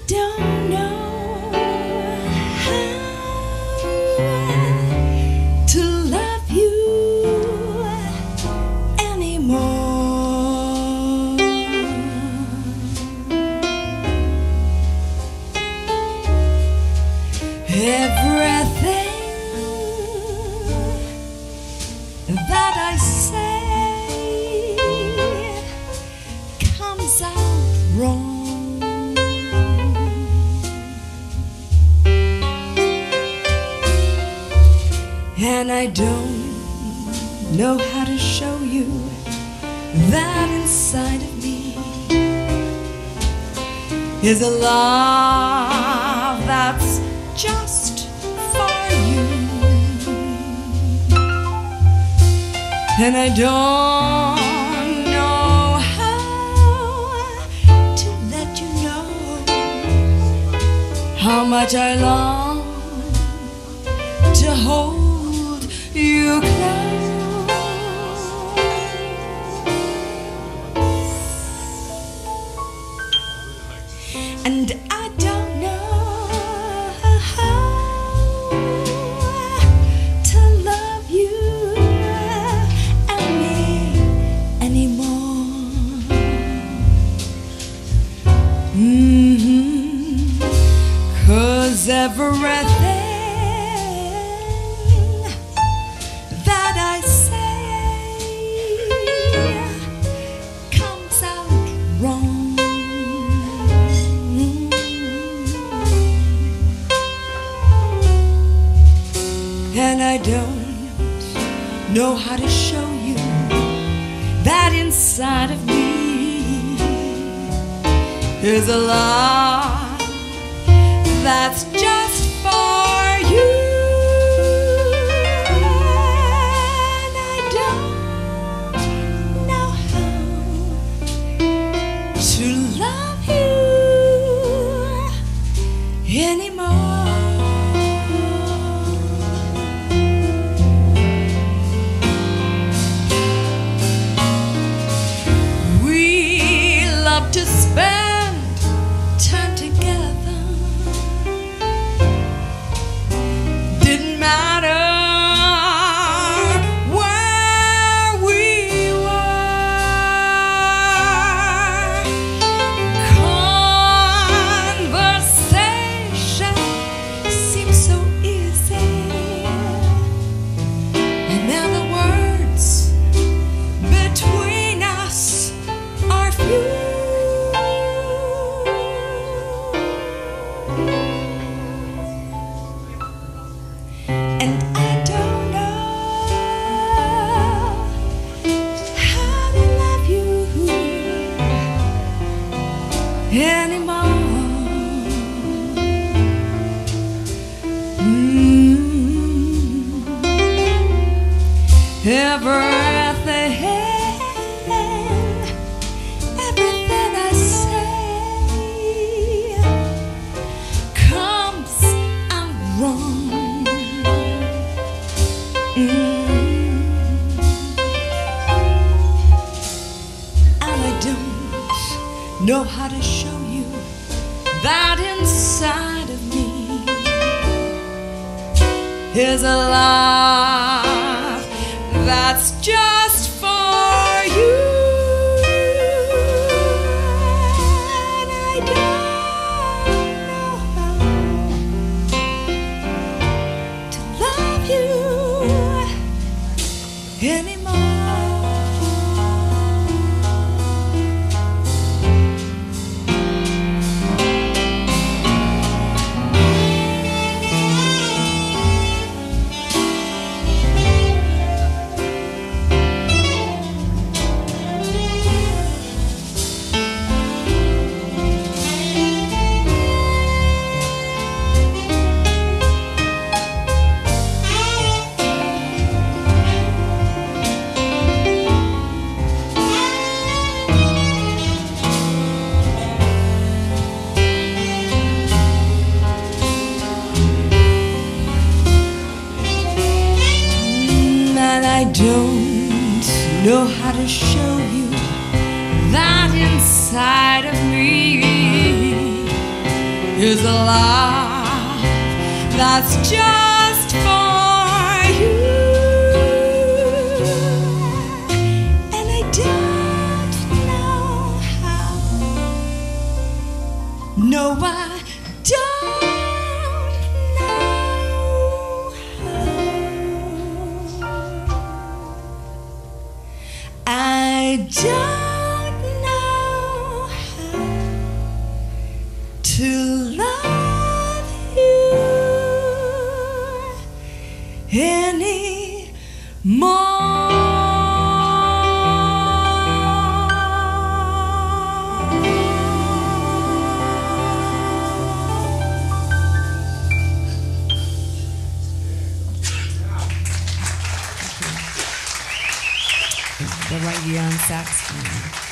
don't know how to love you anymore. Everything that I say comes out wrong, and I don't know how to show you that inside of me is a love that's just for you. And I don't know how to let you know how much I long to hold you close. And I don't know how to love you and me anymore. 'Cause everything that I say comes out wrong. And I don't know how to show you that inside of me is a love that's just for you. And I don't know how to love you anymore. To spend time together, didn't matter where we were. Conversation seemed so easy, and now the words between us are few. And I don't know how to love you anymore. Everything I say comes out wrong. And I don't know how to show you that inside of me is a love that's just for you. And I don't know how to love you anymore. I don't know how to show you that inside of me is a love that's just for you. And I don't know how. No, I don't know how. I don't know how to love you anymore. The right ear on saxophone.